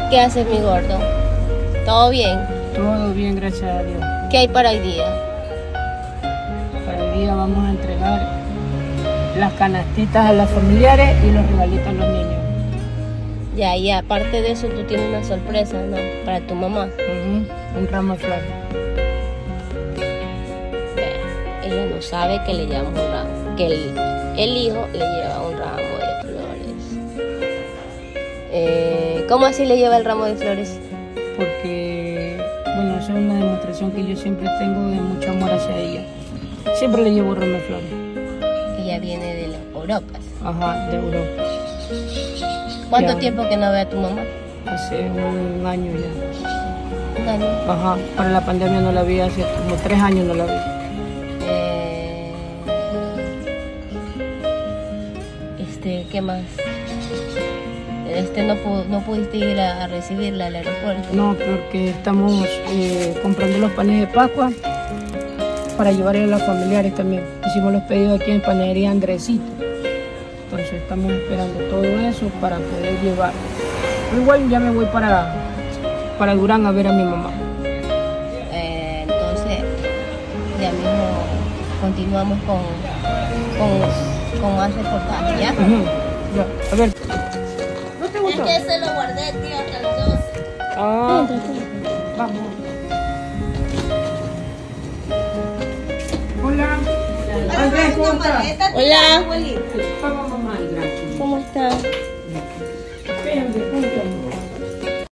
¿Qué haces, mi gordo? ¿Todo bien? Todo bien, gracias a Dios. ¿Qué hay para hoy día? Para hoy día vamos a entregar las canastitas a las familiares y los regalitos a los niños. Ya, y aparte de eso, tú tienes una sorpresa, ¿no? Para tu mamá. Un ramo de flores. Ella no sabe que le llevamos un ramo, que el hijo le lleva un ramo de flores. ¿Cómo así le lleva el ramo de flores? Porque, bueno, esa es una demostración que yo siempre tengo de mucho amor hacia ella. Siempre le llevo un ramo de flores. Ella viene de Europa. Ajá, de Europa. ¿Cuánto Ya. tiempo que no ve a tu mamá? Hace un año ya. Un año. Ajá, para la pandemia no la vi, hace como 3 años no la vi. ¿Qué más? No pudiste ir a recibirla al aeropuerto. No, porque estamos comprando los panes de Pascua para llevarle a los familiares también. Hicimos los pedidos aquí en Panadería Andresito. Entonces estamos esperando todo eso para poder llevar. Igual ya me voy para Durán a ver a mi mamá. Entonces, ya mismo continuamos con más reportajes, ¿ya? Ya, a ver. ¿No te gustó? Es que se lo guardé, tío, hasta los 12. Ah, vamos. Hola. Andrés, ¿cómo estás? Hola. Vamos, mamá. ¿Cómo estás?